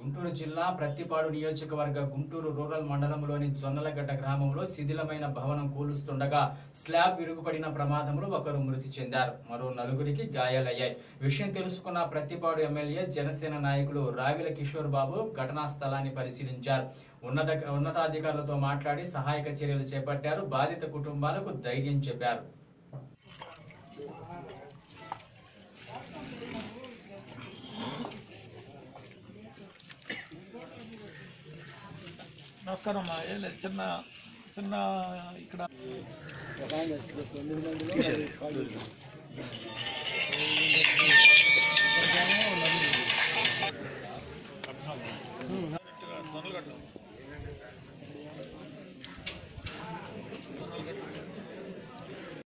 గుంటూరు జిల్లా ప్రత్తిపాడు నియోజకవర్గ గుంటూరు రూరల్ మండలంలోని జొన్నలగడ్డ గ్రామంలో శిథిలమైన భవనం కూలుస్తుండగా స్లాబ్ విరుగుపడిన ప్రమాదంలో ఒకరు మృతి చెందారు. మరో నలుగురికి గాయాలయ్యాయి. విషయం తెలుసుకున్న ప్రత్తిపాడు ఎమ్మెల్యే జనసేన నాయకులు రావిల కిషోర్ బాబు ఘటనా స్థలాన్ని పరిశీలించారు. ఉన్నతాధికారులతో మాట్లాడి సహాయక చర్యలు చేపట్టారు. బాధిత కుటుంబాలకు ధైర్యం చెప్పారు. నమస్కారం అమ్మా. ఏం లేదు, చిన్న ఇక్కడ